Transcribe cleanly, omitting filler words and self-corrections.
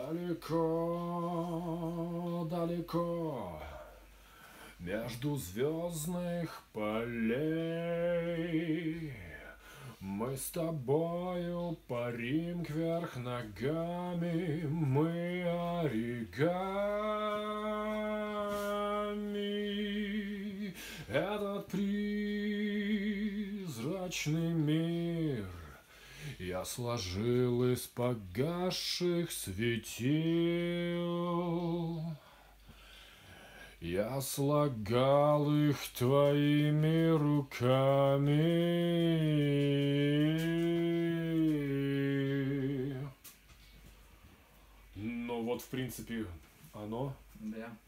Далеко, далеко, между звездных полей мы с тобою парим кверх ногами, мы оригами. Этот призрачный мир я сложил из погасших светил. Я слагал их твоими руками. Ну вот, в принципе, оно. Да.